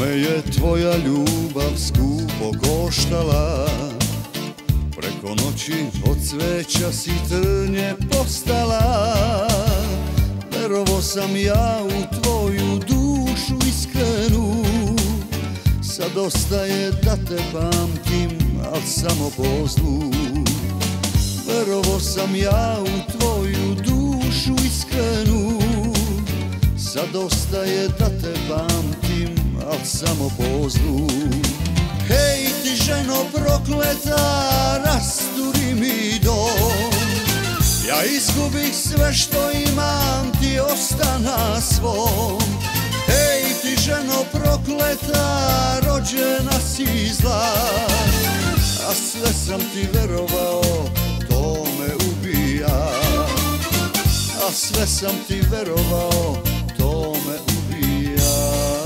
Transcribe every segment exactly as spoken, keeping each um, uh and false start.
me je tvoja ljubav skupo koštala, preko noći od cveća si trnje postala. Verovo sam ja u tvoju dušu iskrenu, sad ostaje da te pamtim, al samo po zlu. Verovo sam ja u tvoju dušu iskrenu, sad ostaje da te pamtim, al samo po zlu. Hej ti ženo prokleta, rasturi mi dom, ja izgubih sve što imam, ti ostana svom. Hej ti ženo prokleta, rođena si zla, a sve sam ti verovao, to me ubija. A sve sam ti verovao, to me ubija.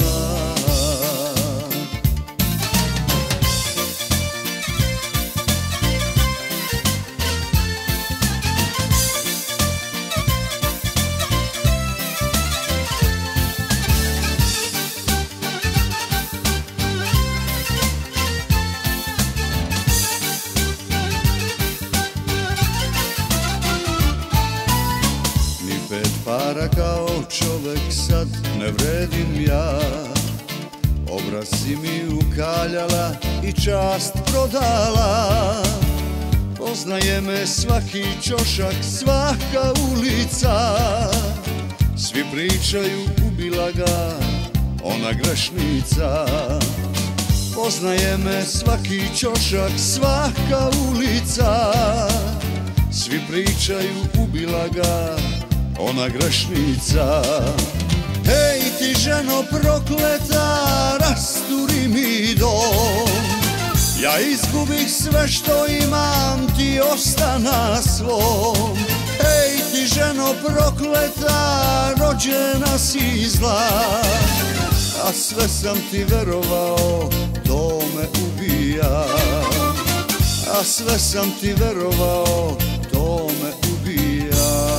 Para kao čovek sad ne vredim ja, obraz si mi ukaljala i čast prodala. Poznaje me svaki ćošak, svaka ulica, svi pričaju ubila ga ona grešnica. Poznaje me svaki ćošak, svaka ulica, svi pričaju ubila ga ona grešnica. Hej ti ženo prokleta, rasturi mi dom, ja izgubih sve što imam, ti ostana svom. Hej ti ženo prokleta, rođena si zla, a sve sam ti verovao, to me ubija. A sve sam ti verovao, to me ubija.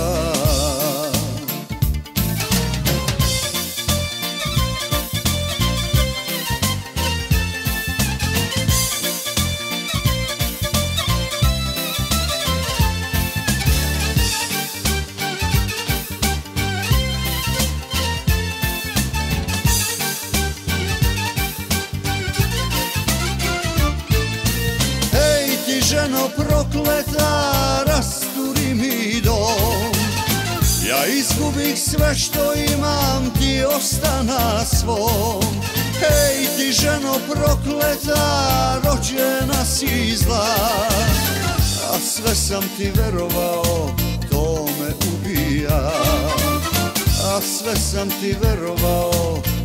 Ženo prokleta, rasturi mi dom, ja izgubih sve što imam, ti ostana svom. Hej ti ženo prokleta, rođena si zla, a sve sam ti verovao, to me ubija. A sve sam ti verovao,